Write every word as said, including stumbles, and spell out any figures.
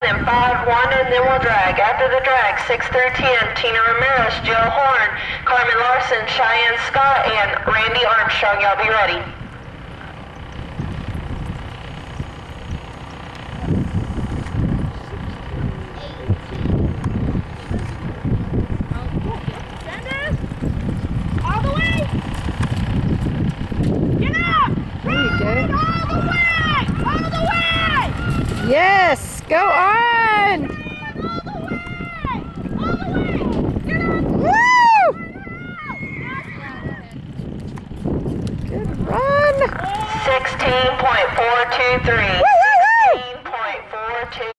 Then five one, and then we'll drag. After the drag, six through ten, Tina Ramirez, Jill Horn, Carmen Larson, Cheyenne Scott, and Randy Armstrong. Y'all be ready. All the way! Get up! There you go. All the way! All the way! Yes, go on! All the way! All the way! Get up! Woo! Good run! sixteen point four two three.